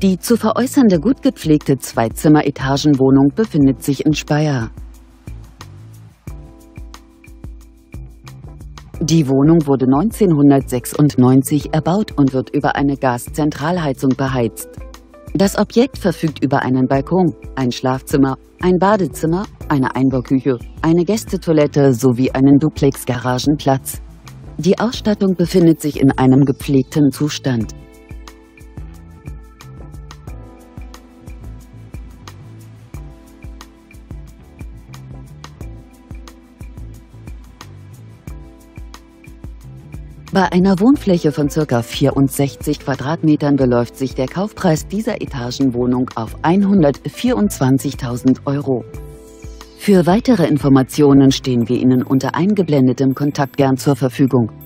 Die zu veräußernde gut gepflegte Zweizimmer-Etagenwohnung befindet sich in Speyer. Die Wohnung wurde 1996 erbaut und wird über eine Gaszentralheizung beheizt. Das Objekt verfügt über einen Balkon, ein Schlafzimmer, ein Badezimmer, eine Einbauküche, eine Gästetoilette sowie einen Duplex-Garagenplatz. Die Ausstattung befindet sich in einem gepflegten Zustand. Bei einer Wohnfläche von ca. 64 Quadratmetern beläuft sich der Kaufpreis dieser Etagenwohnung auf 124.000 €. Für weitere Informationen stehen wir Ihnen unter eingeblendetem Kontakt gern zur Verfügung.